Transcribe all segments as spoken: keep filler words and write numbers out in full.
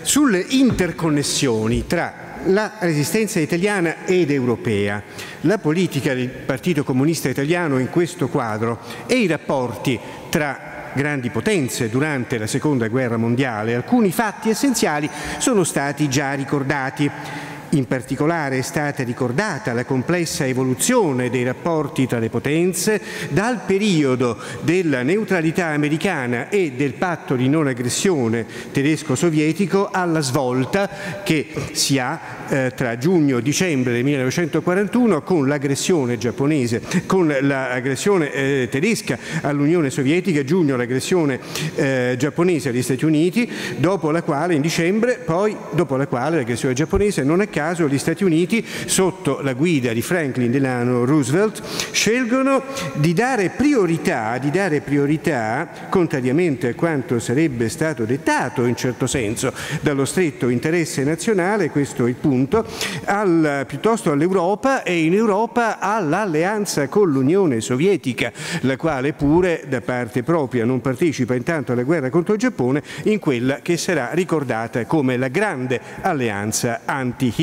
sulle interconnessioni tra la resistenza italiana ed europea, la politica del Partito Comunista Italiano in questo quadro e i rapporti tra grandi potenze durante la Seconda Guerra Mondiale, alcuni fatti essenziali sono stati già ricordati. In particolare è stata ricordata la complessa evoluzione dei rapporti tra le potenze dal periodo della neutralità americana e del patto di non aggressione tedesco-sovietico alla svolta che si ha eh, tra giugno e dicembre del millenovecentoquarantuno con l'aggressione giapponese, con l'aggressione eh, tedesca all'Unione Sovietica, giugno l'aggressione eh, giapponese agli Stati Uniti, dopo la quale in dicembre, poi dopo la quale l'aggressione giapponese non è caso gli Stati Uniti, sotto la guida di Franklin Delano Roosevelt, scelgono di dare priorità, di dare priorità, contrariamente a quanto sarebbe stato dettato in certo senso dallo stretto interesse nazionale, questo è il punto, al, piuttosto all'Europa e in Europa all'alleanza con l'Unione Sovietica, la quale pure da parte propria non partecipa intanto alla guerra contro il Giappone in quella che sarà ricordata come la grande alleanza anti-hitleriana.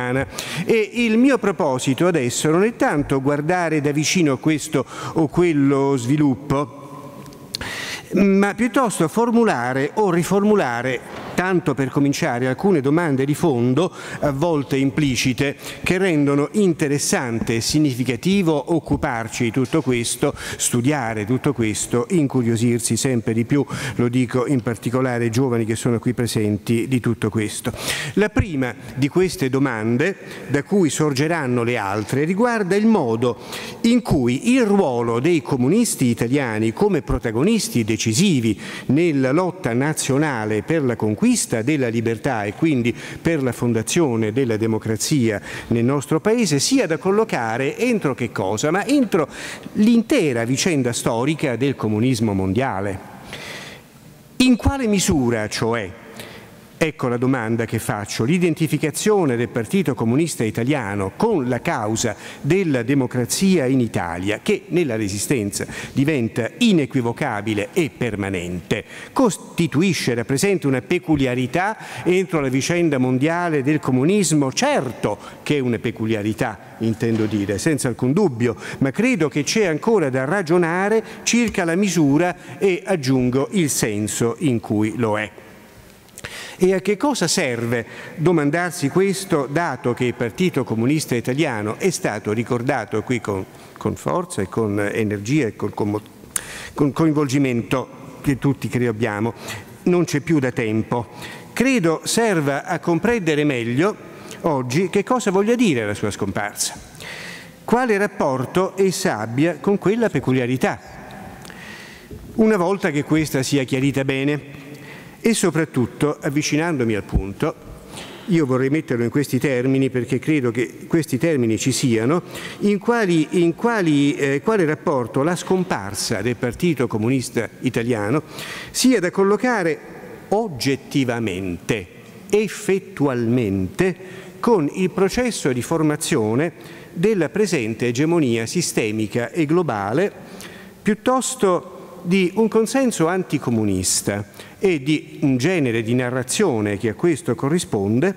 E il mio proposito adesso non è tanto guardare da vicino questo o quello sviluppo, ma piuttosto formulare o riformulare, tanto per cominciare, alcune domande di fondo, a volte implicite, che rendono interessante e significativo occuparci di tutto questo, studiare tutto questo, incuriosirsi sempre di più, lo dico in particolare ai giovani che sono qui presenti, di tutto questo. La prima di queste domande, da cui sorgeranno le altre, riguarda il modo in cui il ruolo dei comunisti italiani come protagonisti decisivi nella lotta nazionale per la conquista della libertà e quindi per la fondazione della democrazia nel nostro Paese sia da collocare entro che cosa? Ma entro l'intera vicenda storica del comunismo mondiale. In quale misura, cioè, ecco la domanda che faccio, l'identificazione del Partito Comunista Italiano con la causa della democrazia in Italia, che nella Resistenza diventa inequivocabile e permanente, costituisce, rappresenta una peculiarità entro la vicenda mondiale del comunismo? Certo che è una peculiarità, intendo dire, senza alcun dubbio, ma credo che c'è ancora da ragionare circa la misura e, aggiungo, il senso in cui lo è. E a che cosa serve domandarsi questo, dato che il Partito Comunista Italiano è stato ricordato qui con, con forza e con energia e con, con, con coinvolgimento che tutti credo abbiamo, non c'è più da tempo. Credo serva a comprendere meglio oggi che cosa voglia dire la sua scomparsa, quale rapporto essa abbia con quella peculiarità, una volta che questa sia chiarita bene. E soprattutto, avvicinandomi al punto, io vorrei metterlo in questi termini perché credo che questi termini ci siano, in quali, in quali, eh, quale rapporto la scomparsa del Partito Comunista Italiano sia da collocare oggettivamente, effettualmente, con il processo di formazione della presente egemonia sistemica e globale, piuttosto di un consenso anticomunista e di un genere di narrazione che a questo corrisponde,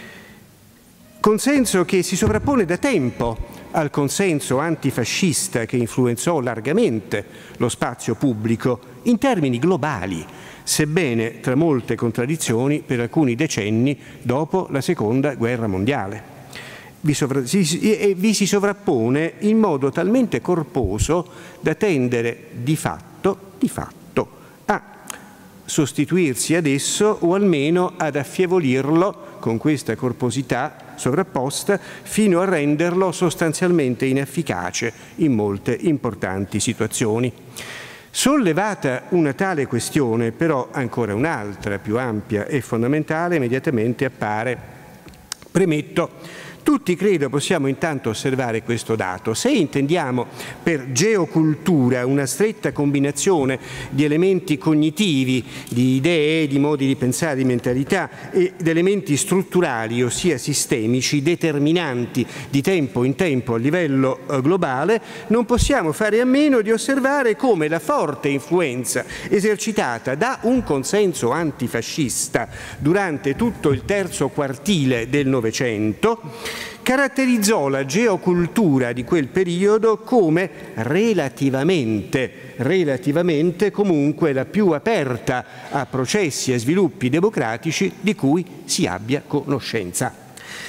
consenso che si sovrappone da tempo al consenso antifascista che influenzò largamente lo spazio pubblico in termini globali, sebbene tra molte contraddizioni per alcuni decenni dopo la Seconda Guerra Mondiale. Vi, sovra- si, e vi si sovrappone in modo talmente corposo da tendere di fatto, di fatto a sostituirsi ad esso o almeno ad affievolirlo con questa corposità sovrapposta fino a renderlo sostanzialmente inefficace in molte importanti situazioni. Sollevata una tale questione, però ancora un'altra più ampia e fondamentale immediatamente appare. Premetto, Tutti credo possiamo intanto osservare questo dato. Se intendiamo per geocultura una stretta combinazione di elementi cognitivi, di idee, di modi di pensare, di mentalità e di elementi strutturali, ossia sistemici, determinanti di tempo in tempo a livello eh, globale, non possiamo fare a meno di osservare come la forte influenza esercitata da un consenso antifascista durante tutto il terzo quartile del Novecento caratterizzò la geocultura di quel periodo come relativamente, relativamente comunque la più aperta a processi e sviluppi democratici di cui si abbia conoscenza.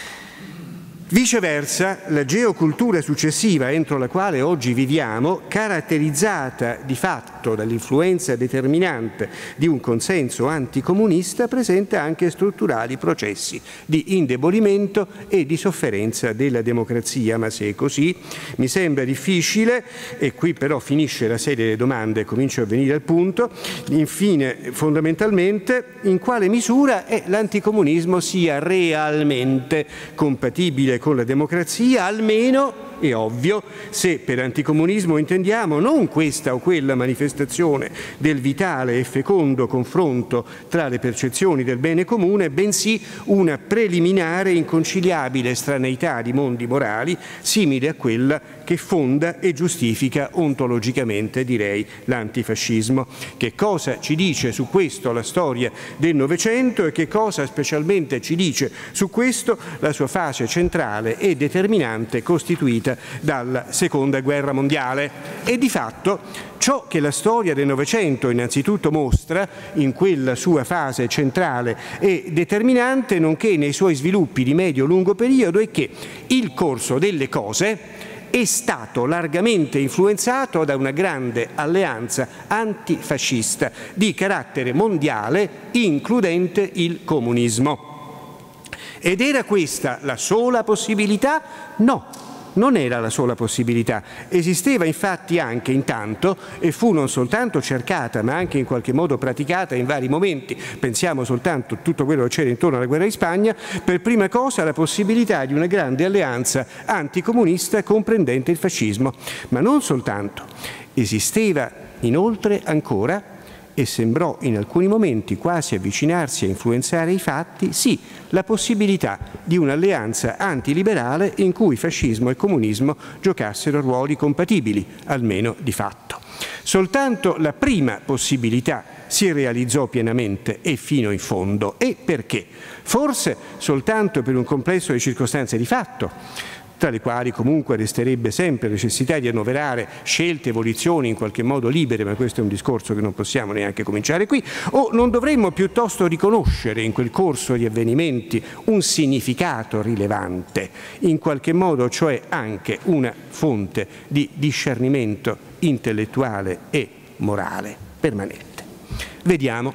Viceversa, la geocultura successiva entro la quale oggi viviamo, caratterizzata di fatto dall'influenza determinante di un consenso anticomunista, presenta anche strutturali processi di indebolimento e di sofferenza della democrazia. Ma se è così, mi sembra difficile, e qui però finisce la serie delle domande e comincio a venire al punto, infine, fondamentalmente, in quale misura è l'anticomunismo sia realmente compatibile con la democrazia, almeno è ovvio se per anticomunismo intendiamo non questa o quella manifestazione del vitale e fecondo confronto tra le percezioni del bene comune, bensì una preliminare inconciliabile estraneità di mondi morali simile a quella che fonda e giustifica ontologicamente, direi, l'antifascismo. Che cosa ci dice su questo la storia del Novecento e che cosa specialmente ci dice su questo la sua fase centrale e determinante costituita dalla Seconda Guerra Mondiale? E di fatto ciò che la storia del Novecento innanzitutto mostra in quella sua fase centrale e determinante, nonché nei suoi sviluppi di medio-lungo periodo, è che il corso delle cose è stato largamente influenzato da una grande alleanza antifascista di carattere mondiale, includente il comunismo. Ed era questa la sola possibilità? No. Non era la sola possibilità, esisteva infatti anche intanto, e fu non soltanto cercata ma anche in qualche modo praticata in vari momenti, pensiamo soltanto a tutto quello che c'era intorno alla guerra di Spagna, per prima cosa la possibilità di una grande alleanza anticomunista comprendente il fascismo. Ma non soltanto, esisteva inoltre ancora, e sembrò in alcuni momenti quasi avvicinarsi a influenzare i fatti, sì, la possibilità di un'alleanza antiliberale in cui fascismo e comunismo giocassero ruoli compatibili, almeno di fatto. Soltanto la prima possibilità si realizzò pienamente e fino in fondo. E perché? Forse soltanto per un complesso di circostanze di fatto, tra le quali comunque resterebbe sempre la necessità di annoverare scelte e volizioni in qualche modo libere, ma questo è un discorso che non possiamo neanche cominciare qui, o non dovremmo piuttosto riconoscere in quel corso di avvenimenti un significato rilevante, in qualche modo cioè anche una fonte di discernimento intellettuale e morale permanente. Vediamo.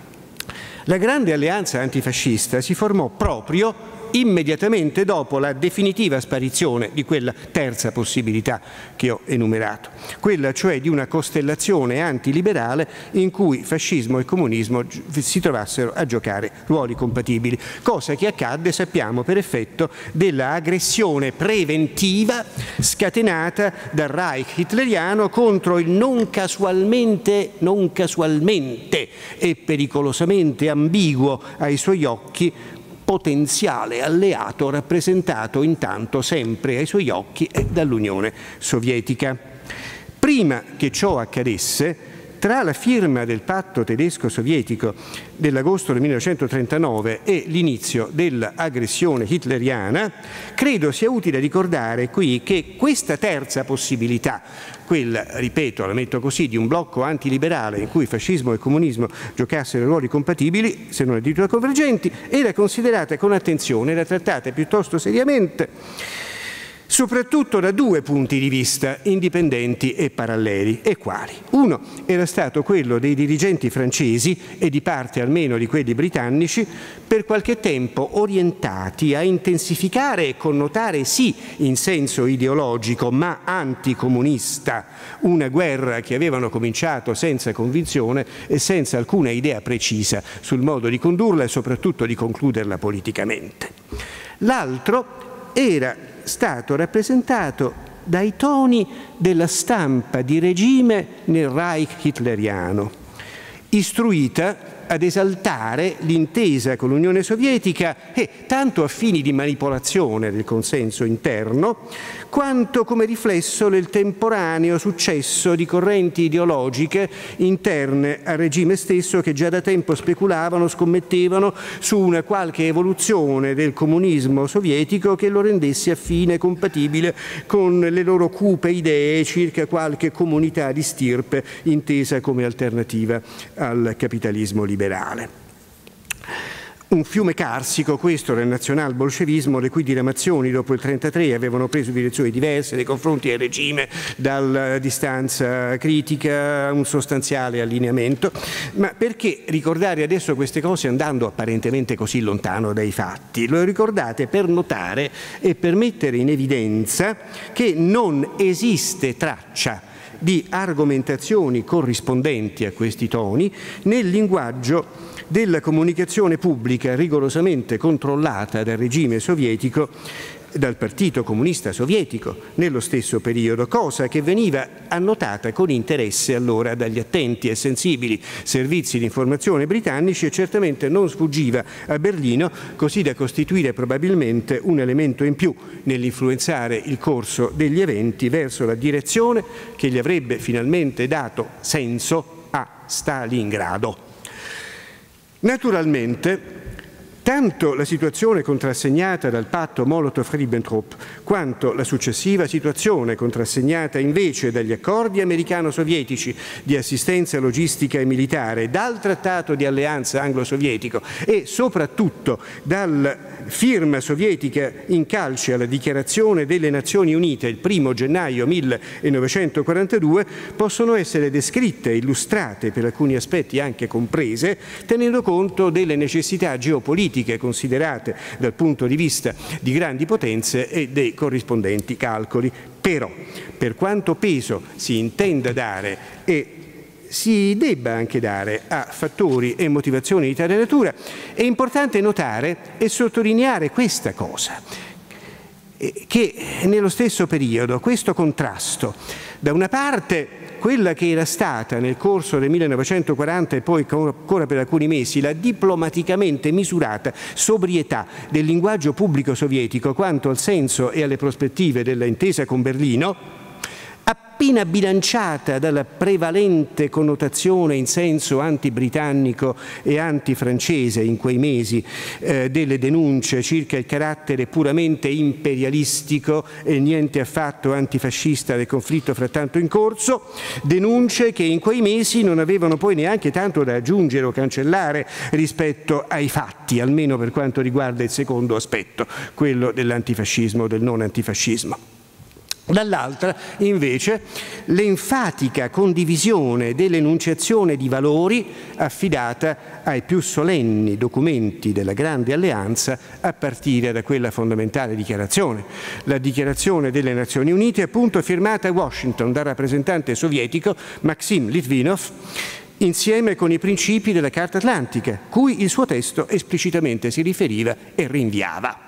La grande alleanza antifascista si formò proprio immediatamente dopo la definitiva sparizione di quella terza possibilità che ho enumerato, quella cioè di una costellazione antiliberale in cui fascismo e comunismo si trovassero a giocare ruoli compatibili, cosa che accadde, sappiamo, per effetto della aggressione preventiva scatenata dal Reich hitleriano contro il non casualmente, non casualmente e pericolosamente ambiguo ai suoi occhi potenziale alleato rappresentato intanto sempre ai suoi occhi dall'Unione Sovietica. Prima che ciò accadesse, tra la firma del patto tedesco-sovietico dell'agosto del millenovecentotrentanove e l'inizio dell'aggressione hitleriana, credo sia utile ricordare qui che questa terza possibilità, quella, ripeto, la metto così, di un blocco antiliberale in cui fascismo e comunismo giocassero ruoli compatibili, se non addirittura convergenti, era considerata con attenzione, era trattata piuttosto seriamente, soprattutto da due punti di vista indipendenti e paralleli. E quali? Uno era stato quello dei dirigenti francesi e di parte almeno di quelli britannici, per qualche tempo orientati a intensificare e connotare sì in senso ideologico ma anticomunista una guerra che avevano cominciato senza convinzione e senza alcuna idea precisa sul modo di condurla e soprattutto di concluderla politicamente. L'altro era stato rappresentato dai toni della stampa di regime nel Reich hitleriano, istruita ad esaltare l'intesa con l'Unione Sovietica e tanto a fini di manipolazione del consenso interno, quanto come riflesso del temporaneo successo di correnti ideologiche interne al regime stesso che già da tempo speculavano, scommettevano su una qualche evoluzione del comunismo sovietico che lo rendesse affine e compatibile con le loro cupe idee circa qualche comunità di stirpe intesa come alternativa al capitalismo liberale. liberale. Un fiume carsico questo del nazional-bolscevismo, le cui diramazioni dopo il trentatré avevano preso direzioni diverse nei confronti del regime, dalla distanza critica a un sostanziale allineamento. Ma perché ricordare adesso queste cose andando apparentemente così lontano dai fatti? Lo ricordate per notare e per mettere in evidenza che non esiste traccia di argomentazioni corrispondenti a questi toni nel linguaggio della comunicazione pubblica rigorosamente controllata dal regime sovietico, dal Partito Comunista Sovietico nello stesso periodo, cosa che veniva annotata con interesse allora dagli attenti e sensibili servizi di informazione britannici e certamente non sfuggiva a Berlino, così da costituire probabilmente un elemento in più nell'influenzare il corso degli eventi verso la direzione che gli avrebbe finalmente dato senso a Stalingrado. Naturalmente, tanto la situazione contrassegnata dal patto Molotov-Ribbentrop quanto la successiva situazione contrassegnata invece dagli accordi americano-sovietici di assistenza logistica e militare, dal trattato di alleanza anglo-sovietico e soprattutto dalla firma sovietica in calce alla dichiarazione delle Nazioni Unite il primo gennaio millenovecentoquarantadue possono essere descritte e illustrate, per alcuni aspetti anche comprese, tenendo conto delle necessità geopolitiche considerate dal punto di vista di grandi potenze e dei corrispondenti calcoli. Però, per quanto peso si intenda dare e si debba anche dare a fattori e motivazioni di tale natura, è importante notare e sottolineare questa cosa, che nello stesso periodo questo contrasto, da una parte quella che era stata nel corso del millenovecentoquaranta e poi ancora per alcuni mesi la diplomaticamente misurata sobrietà del linguaggio pubblico sovietico quanto al senso e alle prospettive della intesa con Berlino, appena bilanciata dalla prevalente connotazione in senso anti-britannico e anti-francese in quei mesi eh, delle denunce circa il carattere puramente imperialistico e niente affatto antifascista del conflitto frattanto in corso, denunce che in quei mesi non avevano poi neanche tanto da aggiungere o cancellare rispetto ai fatti, almeno per quanto riguarda il secondo aspetto, quello dell'antifascismo o del non antifascismo. Dall'altra, invece, l'enfatica condivisione dell'enunciazione di valori affidata ai più solenni documenti della Grande Alleanza a partire da quella fondamentale dichiarazione. La dichiarazione delle Nazioni Unite, appunto firmata a Washington dal rappresentante sovietico Maxim Litvinov, insieme con i principi della Carta Atlantica, cui il suo testo esplicitamente si riferiva e rinviava.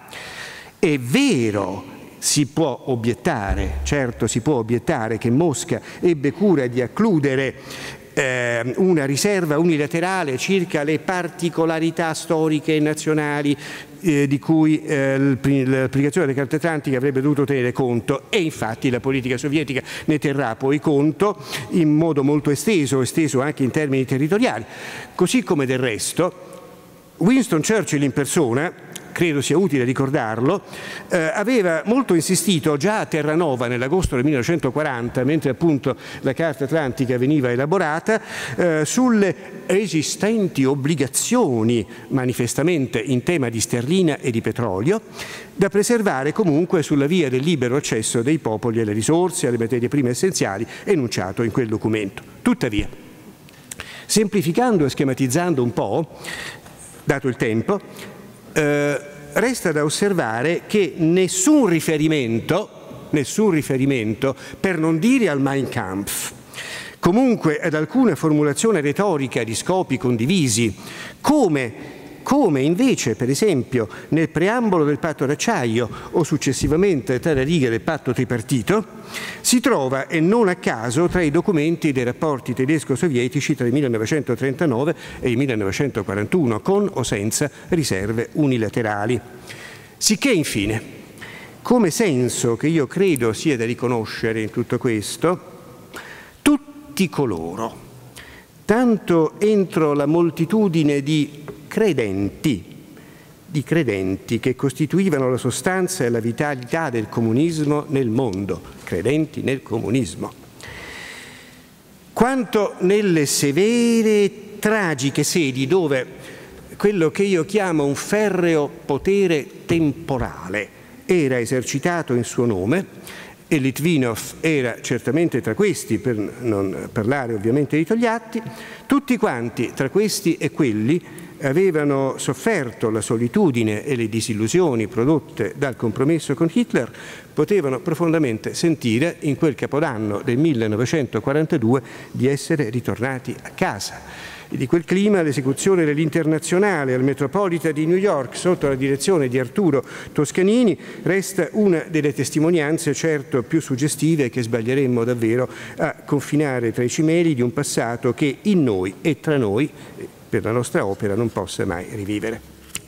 È vero, si può obiettare, certo si può obiettare che Mosca ebbe cura di accludere eh, una riserva unilaterale circa le particolarità storiche e nazionali eh, di cui eh, l'applicazione della Carta Atlantica avrebbe dovuto tenere conto, e infatti la politica sovietica ne terrà poi conto in modo molto esteso, esteso anche in termini territoriali, così come del resto Winston Churchill in persona, credo sia utile ricordarlo, eh, aveva molto insistito già a Terranova nell'agosto del millenovecentoquaranta, mentre appunto la Carta Atlantica veniva elaborata, eh, sulle esistenti obbligazioni manifestamente in tema di sterlina e di petrolio, da preservare comunque sulla via del libero accesso dei popoli alle risorse, alle materie prime essenziali, enunciato in quel documento. Tuttavia, semplificando e schematizzando un po', dato il tempo, eh, resta da osservare che nessun riferimento, nessun riferimento, per non dire al Mein Kampf, comunque ad alcuna formulazione retorica di scopi condivisi, come come invece, per esempio, nel preambolo del patto d'acciaio o successivamente tra le righe del patto tripartito, si trova, e non a caso, tra i documenti dei rapporti tedesco-sovietici tra il millenovecentotrentanove e il millenovecentoquarantuno, con o senza riserve unilaterali. Sicché, infine, come senso che io credo sia da riconoscere in tutto questo, tutti coloro, tanto entro la moltitudine di credenti, di credenti che costituivano la sostanza e la vitalità del comunismo nel mondo, credenti nel comunismo, quanto nelle severe, tragiche sedi dove quello che io chiamo un ferreo potere temporale era esercitato in suo nome, e Litvinov era certamente tra questi, per non parlare ovviamente di Togliatti, tutti quanti, tra questi e quelli, avevano sofferto la solitudine e le disillusioni prodotte dal compromesso con Hitler, potevano profondamente sentire in quel capodanno del millenovecentoquarantadue di essere ritornati a casa. E di quel clima l'esecuzione dell'Internazionale al Metropolitan di New York sotto la direzione di Arturo Toscanini resta una delle testimonianze certo più suggestive che sbaglieremmo davvero a confinare tra i cimeli di un passato che in noi e tra noi, per la nostra opera, non possa mai rivivere.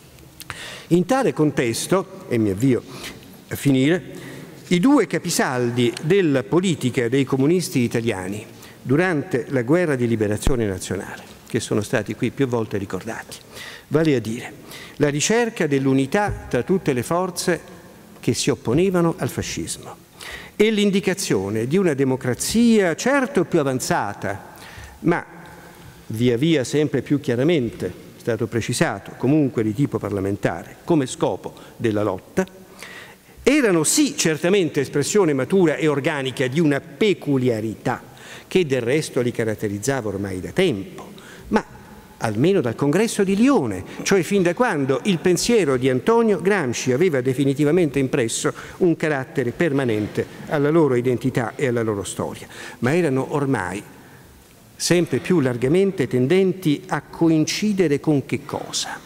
In tale contesto, e mi avvio a finire, i due capisaldi della politica dei comunisti italiani durante la guerra di liberazione nazionale, che sono stati qui più volte ricordati, vale a dire la ricerca dell'unità tra tutte le forze che si opponevano al fascismo e l'indicazione di una democrazia certo più avanzata, ma via via sempre più chiaramente, è stato precisato, comunque di tipo parlamentare, come scopo della lotta, erano sì certamente espressione matura e organica di una peculiarità che del resto li caratterizzava ormai da tempo, ma almeno dal Congresso di Lione, cioè fin da quando il pensiero di Antonio Gramsci aveva definitivamente impresso un carattere permanente alla loro identità e alla loro storia, ma erano ormai sempre più largamente tendenti a coincidere con che cosa?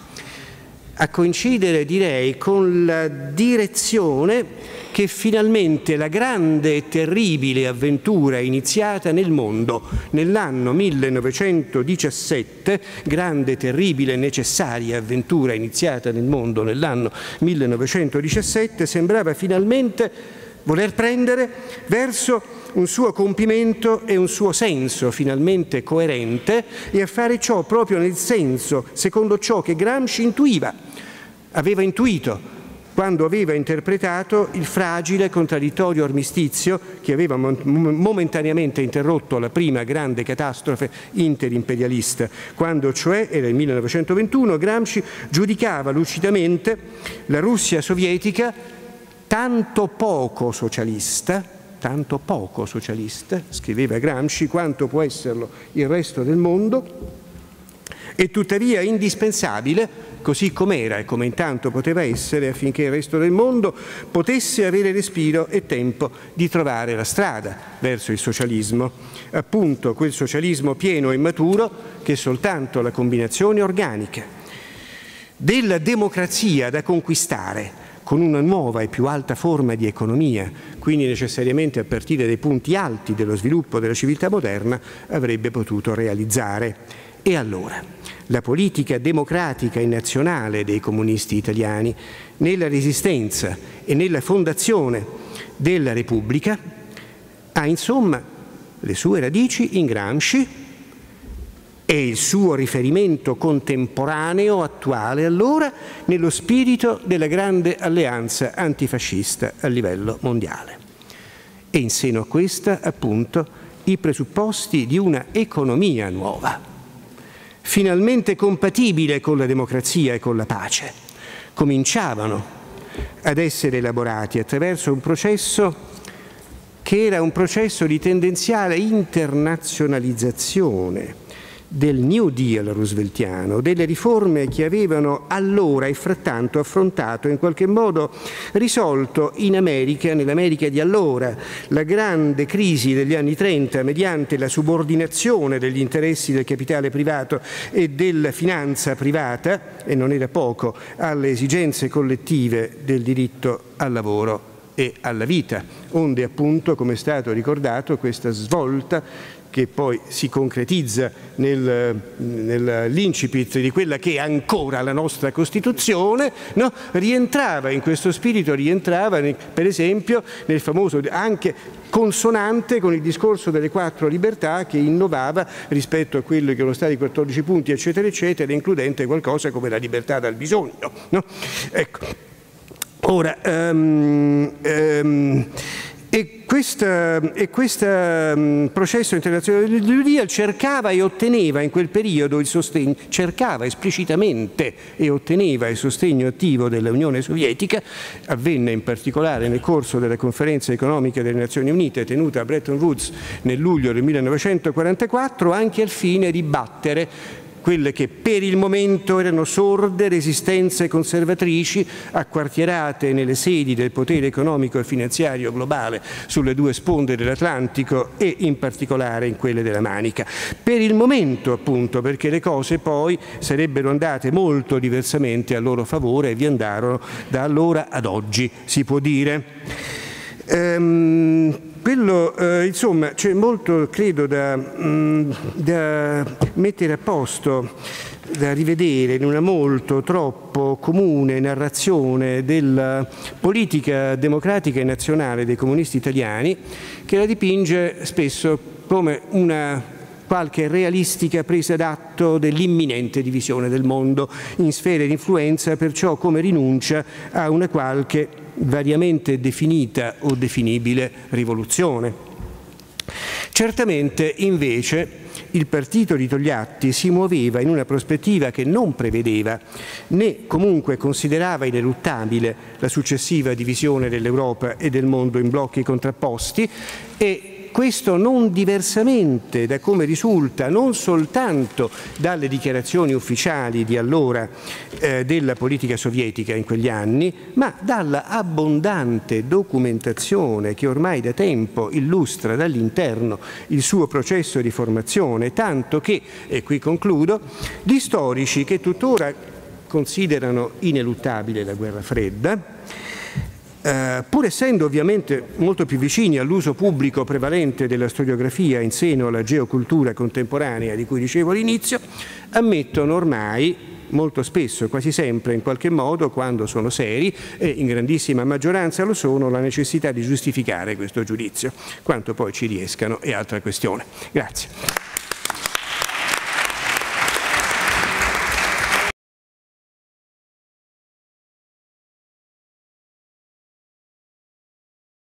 A coincidere, direi, con la direzione che finalmente la grande e terribile avventura iniziata nel mondo nell'anno millenovecentodiciassette, grande, terribile e necessaria avventura iniziata nel mondo nell'anno millenovecentodiciassette, sembrava finalmente voler prendere verso un suo compimento e un suo senso finalmente coerente, e a fare ciò proprio nel senso, secondo ciò che Gramsci intuiva, aveva intuito quando aveva interpretato il fragile contraddittorio armistizio che aveva momentaneamente interrotto la prima grande catastrofe interimperialista, quando cioè, era il millenovecentoventuno, Gramsci giudicava lucidamente la Russia sovietica tanto poco socialista, tanto poco socialista, scriveva Gramsci, quanto può esserlo il resto del mondo, e tuttavia indispensabile, così com'era e come intanto poteva essere, affinché il resto del mondo potesse avere respiro e tempo di trovare la strada verso il socialismo, appunto quel socialismo pieno e maturo che soltanto la combinazione organica della democrazia da conquistare con una nuova e più alta forma di economia, quindi necessariamente a partire dai punti alti dello sviluppo della civiltà moderna, avrebbe potuto realizzare. E allora, la politica democratica e nazionale dei comunisti italiani, nella resistenza e nella fondazione della Repubblica, ha insomma le sue radici in Gramsci e il suo riferimento contemporaneo, attuale allora, nello spirito della grande alleanza antifascista a livello mondiale. E in seno a questa, appunto, i presupposti di una economia nuova, finalmente compatibile con la democrazia e con la pace, cominciavano ad essere elaborati attraverso un processo che era un processo di tendenziale internazionalizzazione del New Deal rooseveltiano, delle riforme che avevano allora e frattanto affrontato, in qualche modo risolto in America, nell'America di allora, la grande crisi degli anni trenta mediante la subordinazione degli interessi del capitale privato e della finanza privata, e non era poco, alle esigenze collettive del diritto al lavoro e alla vita, onde appunto, come è stato ricordato, questa svolta che poi si concretizza nel, nell'incipit di quella che è ancora la nostra Costituzione, no? Rientrava in questo spirito, rientrava per esempio nel famoso, anche consonante con il discorso delle quattro libertà, che innovava rispetto a quello che erano stati i quattordici punti, eccetera, eccetera, includente qualcosa come la libertà dal bisogno. No? Ecco. Ora, um, um, E questo um, processo internazionale del New Deal cercava e otteneva in quel periodo il sostegno, cercava esplicitamente e otteneva il sostegno attivo dell'Unione Sovietica. Avvenne in particolare nel corso della conferenza economica delle Nazioni Unite tenuta a Bretton Woods nel luglio del millenovecentoquarantaquattro, anche al fine di battere quelle che per il momento erano sorde resistenze conservatrici acquartierate nelle sedi del potere economico e finanziario globale sulle due sponde dell'Atlantico e in particolare in quelle della Manica. Per il momento appunto, perché le cose poi sarebbero andate molto diversamente a loro favore e vi andarono da allora ad oggi, si può dire. Ehm, Quello, eh, insomma, c'è molto, credo, da, mh, da mettere a posto, da rivedere in una molto troppo comune narrazione della politica democratica e nazionale dei comunisti italiani, che la dipinge spesso come una qualche realistica presa d'atto dell'imminente divisione del mondo in sfere di influenza, perciò come rinuncia a una qualche variamente definita o definibile rivoluzione. Certamente, invece, il partito di Togliatti si muoveva in una prospettiva che non prevedeva né comunque considerava ineluttabile la successiva divisione dell'Europa e del mondo in blocchi contrapposti, e questo non diversamente da come risulta non soltanto dalle dichiarazioni ufficiali di allora eh, della politica sovietica in quegli anni, ma dalla abbondante documentazione che ormai da tempo illustra dall'interno il suo processo di formazione, tanto che, e qui concludo, gli storici che tuttora considerano ineluttabile la guerra fredda, Uh, pur essendo ovviamente molto più vicini all'uso pubblico prevalente della storiografia in seno alla geocultura contemporanea di cui dicevo all'inizio, ammettono ormai molto spesso, quasi sempre in qualche modo, quando sono seri, e in grandissima maggioranza lo sono, la necessità di giustificare questo giudizio. Quanto poi ci riescano è altra questione. Grazie.